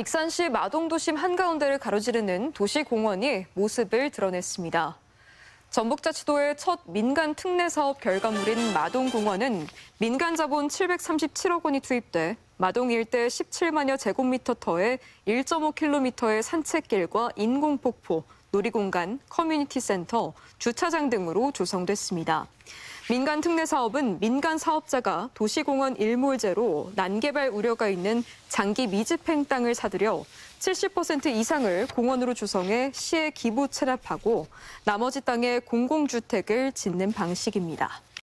익산시 마동도심 한가운데를 가로지르는 도시공원이 모습을 드러냈습니다. 전북자치도의 첫 민간 특례 사업 결과물인 마동공원은 민간 자본 737억 원이 투입돼 마동 일대 17만여 제곱미터 터에 1.5km의 산책길과 인공폭포, 놀이공간, 커뮤니티 센터, 주차장 등으로 조성됐습니다. 민간 특례 사업은 민간 사업자가 도시공원 일몰제로 난개발 우려가 있는 장기 미집행 땅을 사들여 70% 이상을 공원으로 조성해 시에 기부 체납하고 나머지 땅에 공공주택을 짓는 방식입니다.